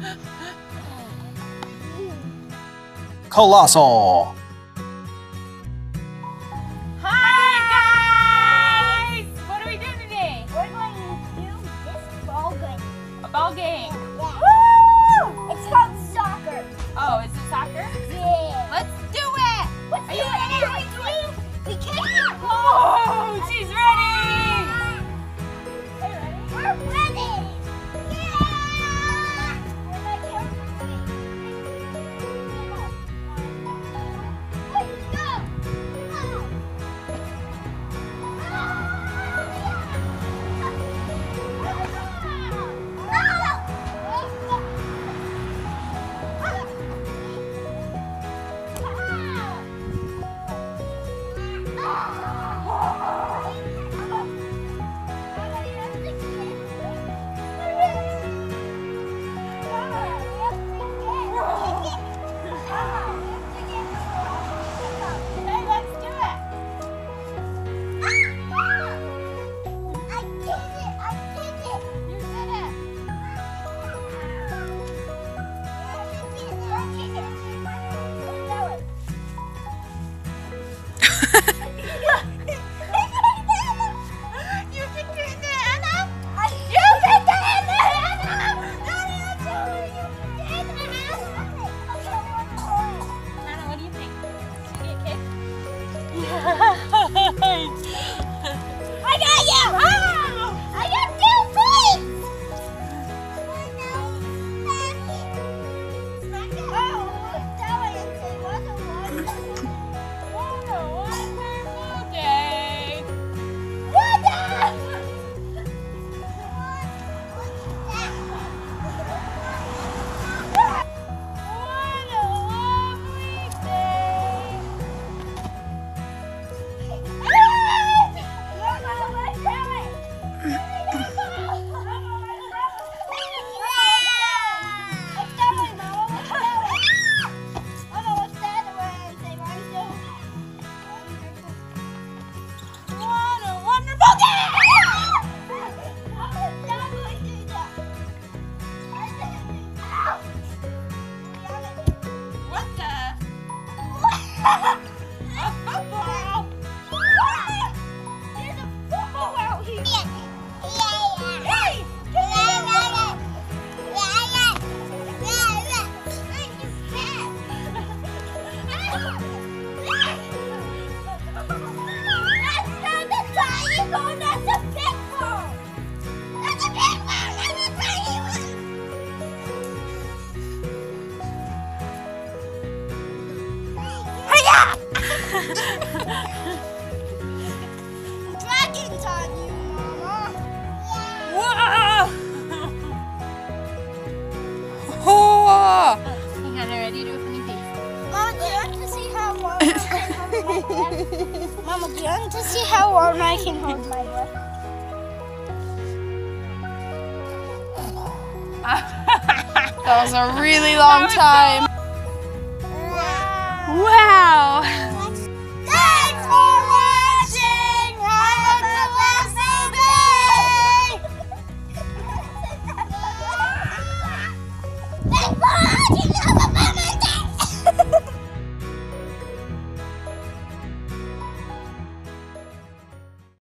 Colossal. Hi guys! What are we doing today? We're going to do this ball game. A ball game. Yeah. Woo! It's called soccer. Oh, is it soccer? Yeah. Let's do it! Let's Are do you it. ready? We can't. Oh, she's ready! Are you ready? We're ready. Yeah. We're like let's go. I got you! Oh, I got 2 points! What a wonderful day! What a lovely day! What a wonderful day! What the? A football! There's a football out here. Hey! Dragons on you, Mama. Whoa! Oh! Hang on, ready to do a funny face. Mama, do you want to see how warm I can hold my breath? Mama, do you want to see how warm I can hold my breath? That was a really long time. Wow!